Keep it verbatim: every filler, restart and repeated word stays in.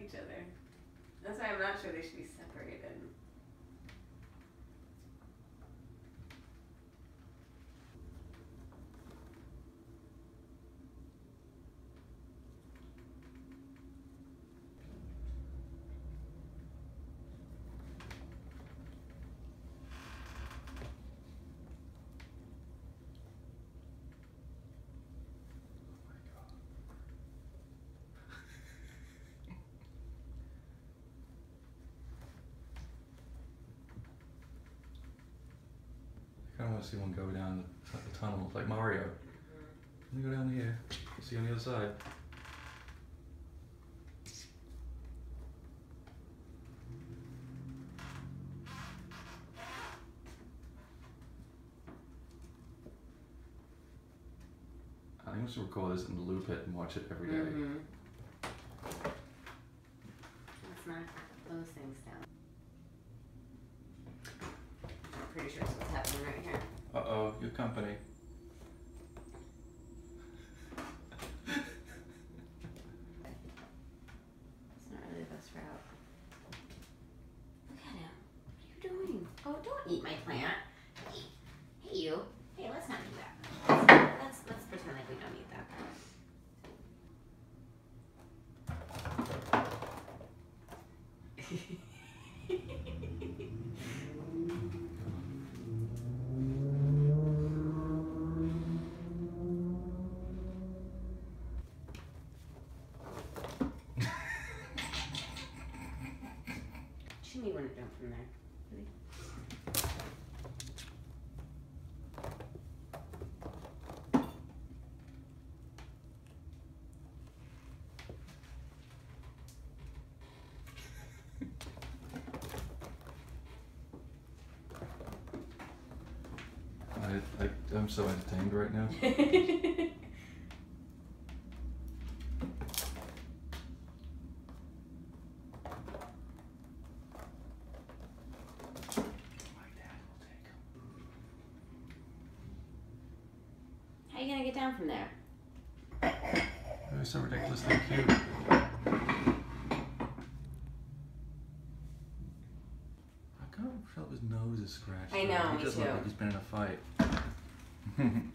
each other. That's why I'm not sure they should be separated. I kind of want to see one go down the, the tunnel, like Mario. Mm-hmm. Let me go down here. See on the other side. I think we should record this and loop it and watch it every day. Mm-hmm. Let's knock those things down. I'm pretty sure it's what's happening right here. Uh oh, your company. It's not really the best route. Look at him. What are you doing? Oh, don't eat my plant. Hey, hey you. Hey, let's not do that. Let's let's pretend like we don't eat that. Jimmy wouldn't jump from there. Really? I, I, I'm so entertained right now. How are you gonna get down from there? It was so ridiculously cute. I can't feel his nose is scratched. I know, He me does look too. like he's been in a fight.